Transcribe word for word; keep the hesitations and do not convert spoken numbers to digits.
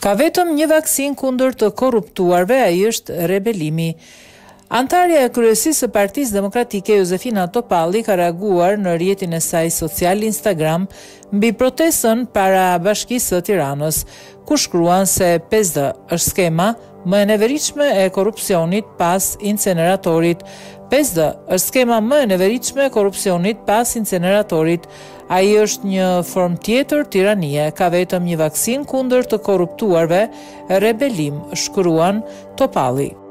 Ka vetëm një vaksin kundër të korruptuarve, ai është rebelimi. Antarja e kryesisë së Partisë Demokratike Josefina Topalli ka reaguar në rrjetin e saj social Instagram mbi protestën para Bashkisë së Tiranës, ku shkruan se pesë D është skema më e neveritshme e korrupsionit pas inceneratorit. pesë D është skema më e neveritshme e korrupsionit pas inceneratorit. Ai është një formë tjetër tiranie, ka vetëm një vaksin kundër të korruptuarve, rebelim, shkruan Topalli.